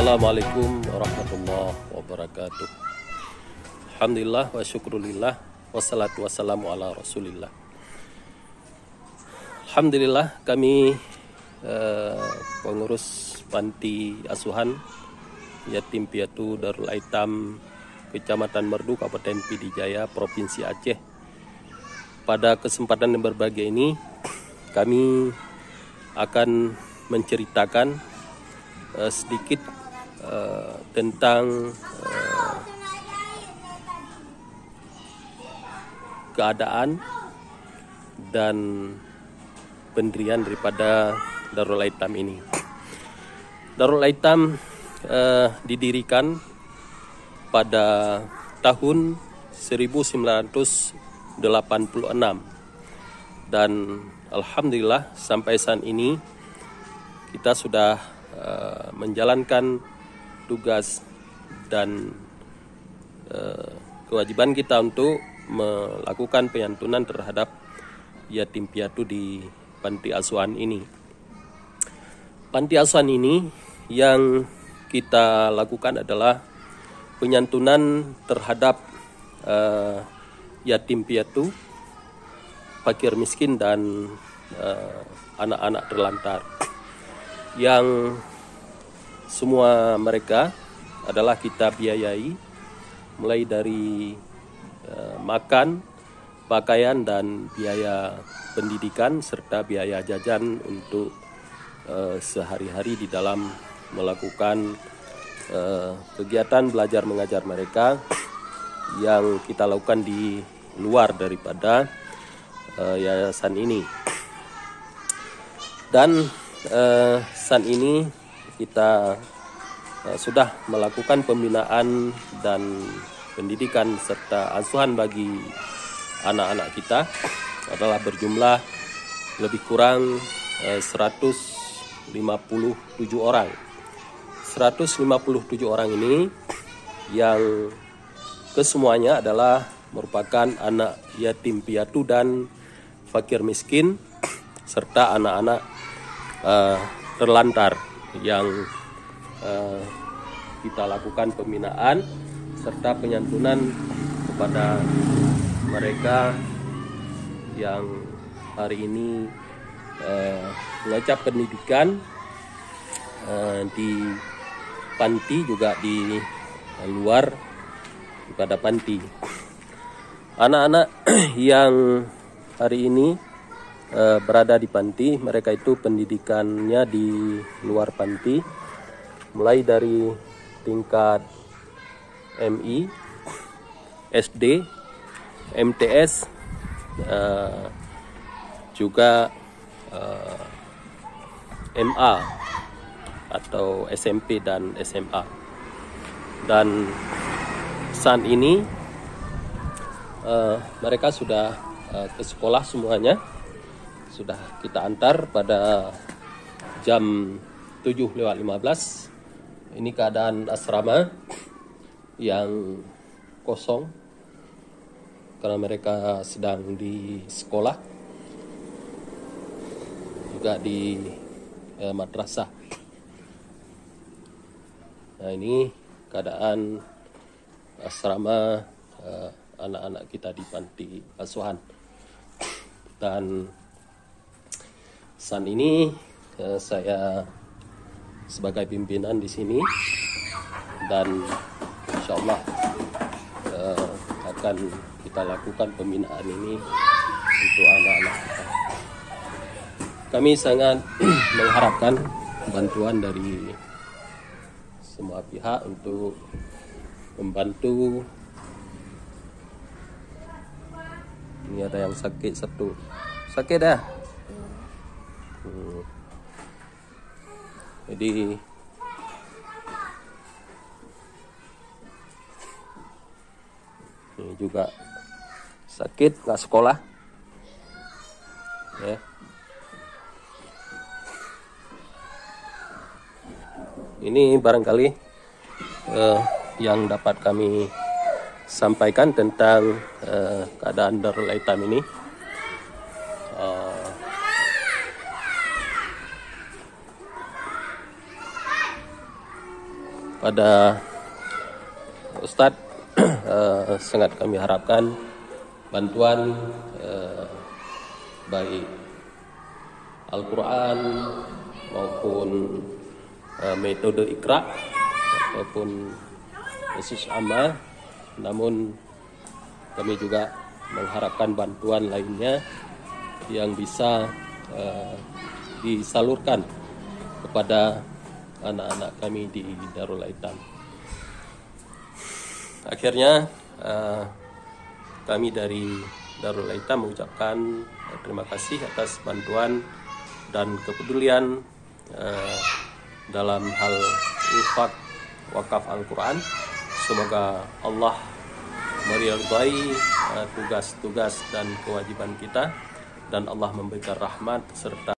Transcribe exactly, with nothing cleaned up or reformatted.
Assalamualaikum warahmatullahi wabarakatuh. Alhamdulillah wa syukrulillah wassalatu wassalamu ala rasulillah. Alhamdulillah kami eh, pengurus panti asuhan yatim piatu Darul Aitam Kecamatan Merdu Kabupaten Pidijaya Provinsi Aceh. Pada kesempatan yang berbahagia ini kami akan menceritakan uh, sedikit uh, tentang uh, keadaan dan pendirian daripada Darul Aitam ini. Darul Aitam uh, didirikan pada tahun seribu sembilan ratus delapan puluh enam dan alhamdulillah sampai saat ini kita sudah uh, menjalankan tugas dan uh, kewajiban kita untuk melakukan penyantunan terhadap yatim piatu di panti asuhan ini. Panti asuhan ini yang kita lakukan adalah penyantunan terhadap uh, yatim piatu, fakir miskin dan uh, anak-anak terlantar, yang semua mereka adalah kita biayai mulai dari uh, makan, pakaian dan biaya pendidikan serta biaya jajan untuk uh, sehari-hari di dalam melakukan Uh, kegiatan belajar mengajar mereka yang kita lakukan di luar daripada uh, yayasan ini. Dan uh, saat ini kita uh, sudah melakukan pembinaan dan pendidikan serta asuhan bagi anak-anak kita adalah berjumlah lebih kurang uh, seratus lima puluh tujuh orang. seratus lima puluh tujuh orang ini yang kesemuanya adalah merupakan anak yatim piatu dan fakir miskin serta anak-anak uh, terlantar yang uh, kita lakukan pembinaan serta penyantunan kepada mereka yang hari ini uh, mengenyam pendidikan uh, di panti juga di luar daripada panti. Anak-anak yang hari ini e, berada di panti, mereka itu pendidikannya di luar panti, mulai dari tingkat M I, S D, M T S, e, juga e, M A atau S M P dan S M A. Dan saat ini uh, mereka sudah uh, ke sekolah semuanya. Sudah kita antar pada jam tujuh lewat lima belas. Ini keadaan asrama yang kosong karena mereka sedang di sekolah, juga di uh, madrasah. Nah, ini keadaan asrama uh, anak-anak kita di panti asuhan. Dan saat ini uh, saya sebagai pimpinan di sini dan insya Allah uh, akan kita lakukan pembinaan ini untuk anak-anak kita. Kami sangat mengharapkan bantuan dari semua pihak untuk membantu. Ini ada yang sakit satu. Sakit dah. Hmm. Jadi ini juga sakit, nggak sekolah. Ya. Ini barangkali eh, yang dapat kami sampaikan tentang eh, keadaan Darul Aitam ini. Uh, pada Ustadz, uh, sangat kami harapkan bantuan uh, baik Al-Quran maupun uh, metode Iqra ataupun khusus amma. Namun kami juga mengharapkan bantuan lainnya yang bisa uh, disalurkan kepada anak-anak kami di Darul Aitam. Akhirnya uh, kami dari Darul Aitam mengucapkan uh, terima kasih atas bantuan dan kepedulian uh, dalam hal infak wakaf Al-Quran. Semoga Allah meridai uh, tugas-tugas dan kewajiban kita, dan Allah memberikan rahmat serta